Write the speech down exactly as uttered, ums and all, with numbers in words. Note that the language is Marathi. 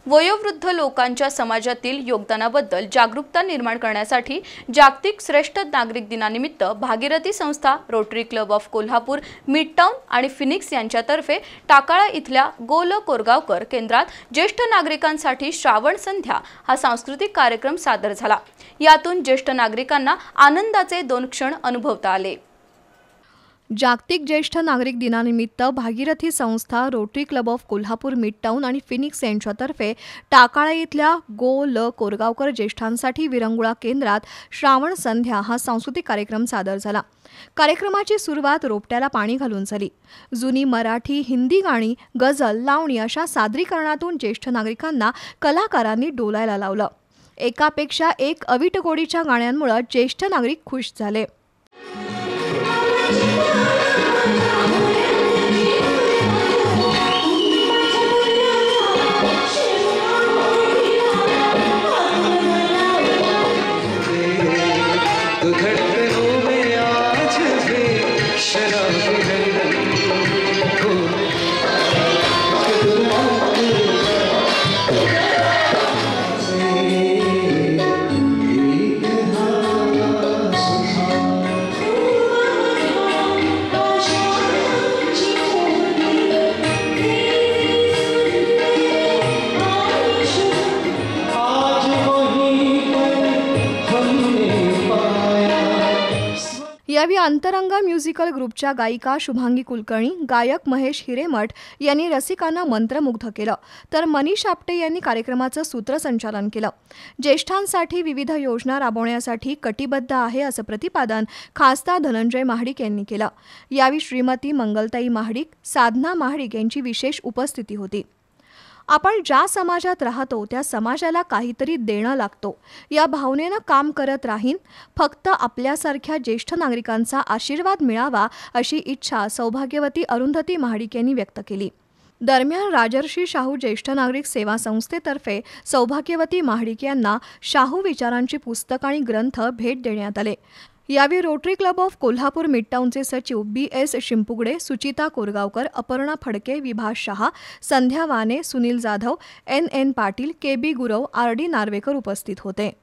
वयोवृद्ध लोकांच्या समाजातील योगदानाबद्दल जागरूकता निर्माण करण्यासाठी जागतिक श्रेष्ठ नागरिक दिनानिमित्त भागीरथी संस्था, Rotary Club of Kolhapur, midtown आणि फिनिक्स यांच्यातर्फे टाकाळा इथल्या गोल कोरगावकर केंद्रात ज्येष्ठ नागरिकांसाठी श्रावण संध्या हा सांस्कृतिक कार्यक्रम सादर झाला। यातून ज्येष्ठ नागरिकांना आनंदाचे दोन क्षण अनुभवता आले। जागतिक ज्येष्ठ नागरिक दिनानिमित्त भागीरथी संस्था, Rotary Club of Kolhapur, midtown आणि फिनिक्स यांच्यातर्फे टाकाळा इथल्या गो ल कोरगावकर ज्येष्ठांसाठी विरंगुळा केंद्रात श्रावण संध्या हा सांस्कृतिक कार्यक्रम सादर झाला। कार्यक्रमाची सुरुवात रोपट्याला पाणी घालून झाली। जुनी मराठी, हिंदी गाणी, गझल, लावणी अशा सादरीकरणातून ज्येष्ठ नागरिकांना कलाकारांनी डोलायला लावलं। एकापेक्षा एक अवीट गोडीच्या गाण्यांमुळे ज्येष्ठ नागरिक खुश झाले। यावेळी अंतरंग म्युझिकल ग्रुपच्या गायिका शुभांगी कुलकर्णी, गायक महेश हिरेमठ यांनी रसिकांना मंत्रमुग्ध केलं, तर मनीष आपटे यांनी कार्यक्रमाचं सूत्रसंचालन केलं। ज्येष्ठांसाठी विविध योजना राबवण्यासाठी कटिबद्ध आहे असं प्रतिपादन खासदार धनंजय महाडिक यांनी केलं। यावेळी श्रीमती मंगलताई महाडिक, साधना महाडिक यांची विशेष उपस्थिती होती। आपण ज्या समाजात राहतो त्या समाजाला काहीतरी देणं लागतो या भावनेनं काम करत राहीन, फक्त आपल्यासारख्या ज्येष्ठ नागरिकांचा आशीर्वाद मिळावा अशी इच्छा सौभाग्यवती अरुंधती महाडिक यांनी व्यक्त केली। दरम्यान राजर्षी शाहू ज्येष्ठ नागरिक सेवा संस्थेतर्फे सौभाग्यवती महाडिक यांना शाहू विचारांची पुस्तक आणि ग्रंथ भेट देण्यात आले। यावेळी रोटरी क्लब ऑफ कोल्हापूर, मिडटाउनचे सचिव B S Shimpugade, Suchita Korgaonkar, Aparna Phadke, Vibhas Shah, Sandhya Wane, Sunil Jadhav, N N Patil, K B Gurav, R D Narvekar उपस्थित होते।